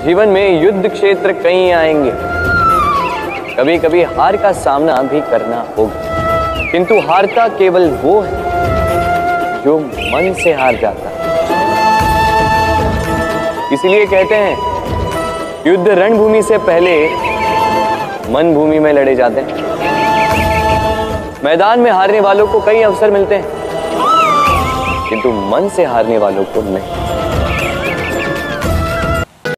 जीवन में युद्ध क्षेत्र कई आएंगे, कभी कभी हार का सामना भी करना होगा, किंतु हारता केवल वो है जो मन से हार जाता है। इसलिए कहते हैं युद्ध रणभूमि से पहले मन भूमि में लड़े जाते हैं। मैदान में हारने वालों को कई अवसर मिलते हैं, किंतु मन से हारने वालों को नहीं।